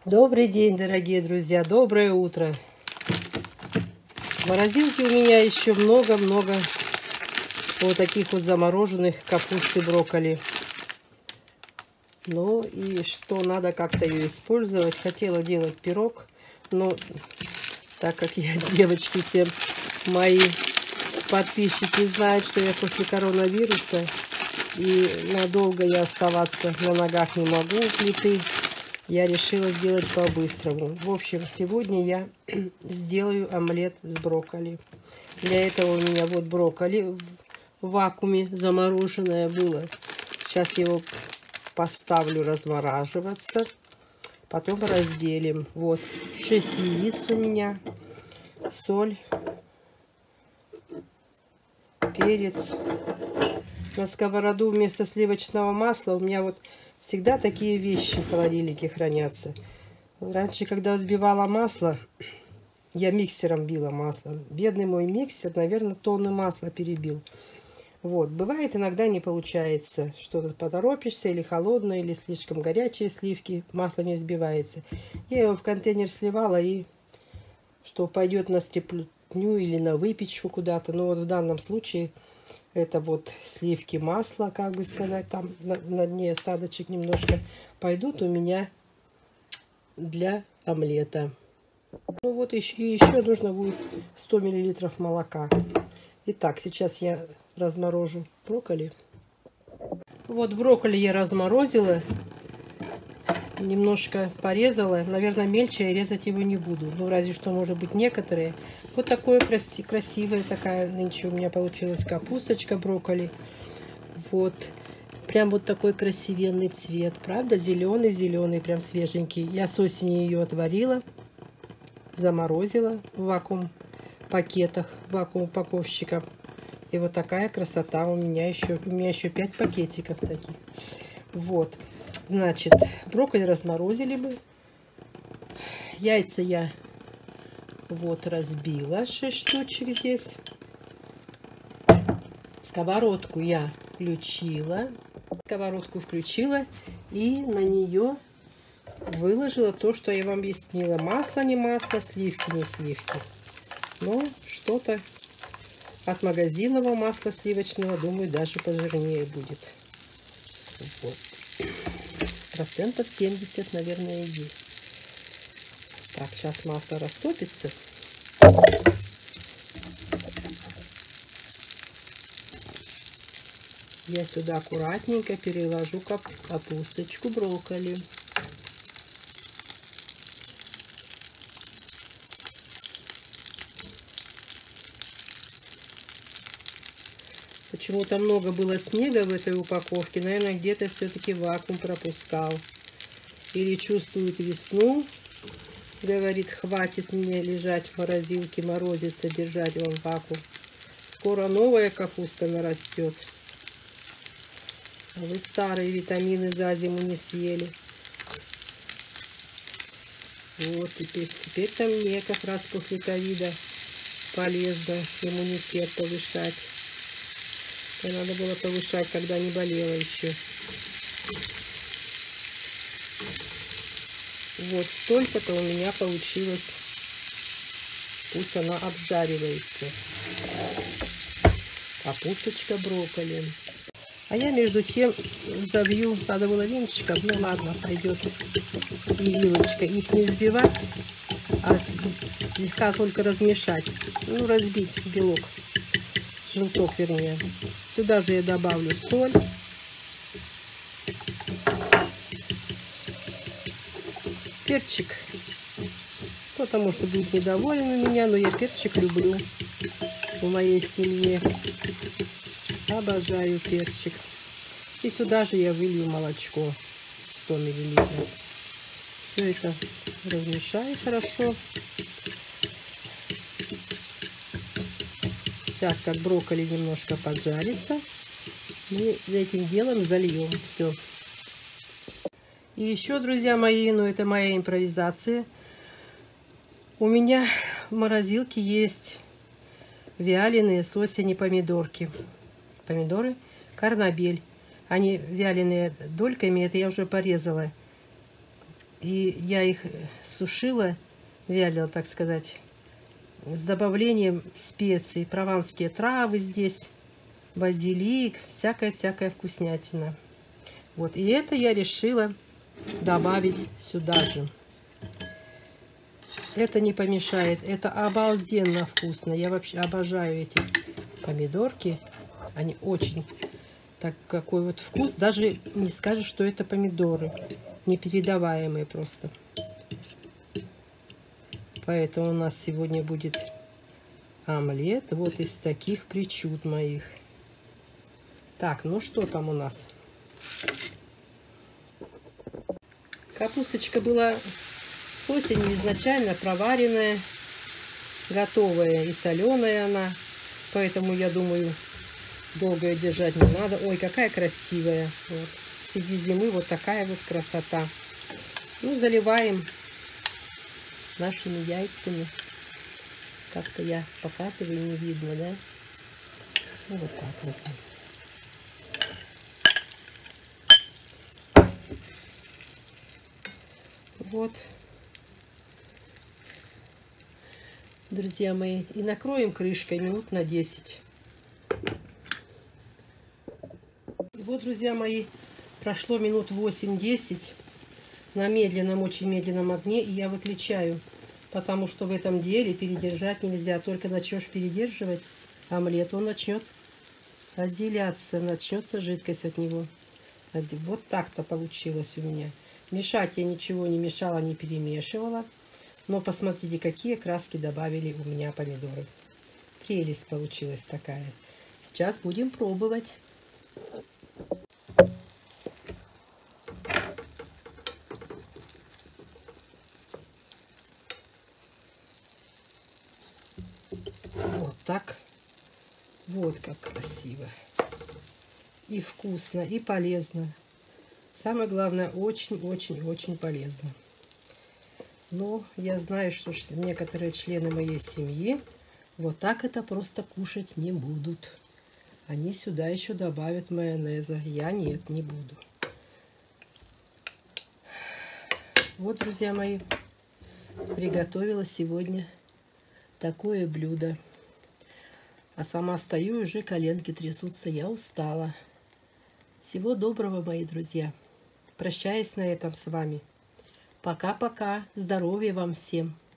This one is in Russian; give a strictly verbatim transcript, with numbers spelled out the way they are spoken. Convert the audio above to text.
Добрый день, дорогие друзья, доброе утро. В морозилке у меня еще много-много вот таких вот замороженных капусты, брокколи. Ну и что, надо как-то ее использовать. Хотела делать пирог, но так как я, девочки, все мои подписчики знают, что я после коронавируса и надолго я оставаться на ногах не могу у плиты, я решила сделать по-быстрому. В общем, сегодня я сделаю омлет с брокколи. Для этого у меня вот брокколи в вакууме замороженное было. Сейчас его поставлю размораживаться. Потом разделим. Вот шесть яиц у меня, соль, перец. На сковороду вместо сливочного масла у меня вот всегда такие вещи в холодильнике хранятся. Раньше, когда взбивала масло, я миксером била масло. Бедный мой миксер, наверное, тонны масла перебил. Вот, бывает, иногда не получается. Что-то поторопишься, или холодное, или слишком горячие сливки, масло не взбивается. Я его в контейнер сливала, и что пойдет на стряпню или на выпечку куда-то. Но вот в данном случае это вот сливки масла, как бы сказать, там на, на дне осадочек немножко пойдут у меня для омлета. Ну вот еще, и еще нужно будет сто миллилитров молока. Итак, сейчас я разморожу брокколи. Вот брокколи я разморозила, немножко порезала. Наверное, мельче я резать его не буду. Ну, разве что, может быть, некоторые. Вот такое краси красивая такая нынче у меня получилась капусточка брокколи. Вот. Прям вот такой красивенный цвет. Правда? Зеленый-зеленый, прям свеженький. Я с осени ее отварила, заморозила в вакуум пакетах, вакуум упаковщика. И вот такая красота у меня еще. У меня еще пять пакетиков таких. Вот. Значит, брокколи разморозили мы. Яйца я вот разбила, шесть штучек здесь. Сковородку я включила. Сковородку включила и на нее выложила то, что я вам объяснила. Масло не масло, сливки не сливки. Но что-то от магазинного масла сливочного, думаю, даже пожирнее будет. Вот. Процентов семьдесят, наверное, есть. Так, сейчас масло растопится. Я сюда аккуратненько переложу капусточку брокколи. Почему-то много было снега в этой упаковке. Наверное, где-то все-таки вакуум пропускал. Или чувствует весну. Говорит, хватит мне лежать в морозилке, морозиться, держать вам вакуум. Скоро новая капуста нарастет. А вы старые витамины за зиму не съели. Вот, теперь, теперь-то мне как раз после ковида полезно иммунитет повышать. Это надо было повышать, когда не болела еще. Вот столько-то у меня получилось. Пусть она обжаривается. Капусточка брокколи. А я между тем забью. Надо было венчиком. Ну ладно, пойдет и вилочка. Их не взбивать, а слегка только размешать. Ну, разбить белок. Желток, вернее. Сюда же я добавлю соль. Перчик. Кто-то, может, будет недоволен у меня, но я перчик люблю в моей семье. Обожаю перчик. И сюда же я вылью молочко сто миллилитров. Все это размешаю хорошо. Сейчас, как брокколи немножко поджарится, мы этим делом зальем все. И еще, друзья мои, ну это моя импровизация. У меня в морозилке есть вяленые с осени помидорки. Помидоры Корнабель. Они вяленые дольками, это я уже порезала. И я их сушила, вялила, так сказать, с добавлением специй. Прованские травы здесь, базилик, всякая-всякая вкуснятина. Вот, и это я решила добавить сюда же. Это не помешает, это обалденно вкусно. Я вообще обожаю эти помидорки. Они очень, так какой вот вкус, даже не скажешь, что это помидоры. Непередаваемые просто. Поэтому у нас сегодня будет омлет вот из таких причуд моих. Так, ну что там у нас? Капусточка была с осени изначально проваренная, готовая и соленая она. Поэтому, я думаю, долго ее держать не надо. Ой, какая красивая. Вот. Среди зимы вот такая вот красота. Ну, заливаем нашими яйцами. Как-то я показываю, не видно, да? Ну, вот так возьмем. Вот. Друзья мои. И накроем крышкой минут на десять. И вот, друзья мои, прошло минут восемь-десять на медленном, очень медленном огне, и я выключаю. Потому что в этом деле передержать нельзя. Только начнешь передерживать омлет, он начнет отделяться, начнется жидкость от него. Вот так-то получилось у меня. Мешать я ничего не мешала, не перемешивала. Но посмотрите, какие краски добавили у меня помидоры. Прелесть получилась такая. Сейчас будем пробовать. Вот так. Вот как красиво. И вкусно, и полезно. Самое главное, очень-очень-очень полезно. Но я знаю, что некоторые члены моей семьи вот так это просто кушать не будут. Они сюда еще добавят майонеза. Я нет, не буду. Вот, друзья мои, приготовила сегодня такое блюдо. А сама стою, уже коленки трясутся, я устала. Всего доброго, мои друзья. Прощаюсь на этом с вами. Пока-пока. Здоровья вам всем.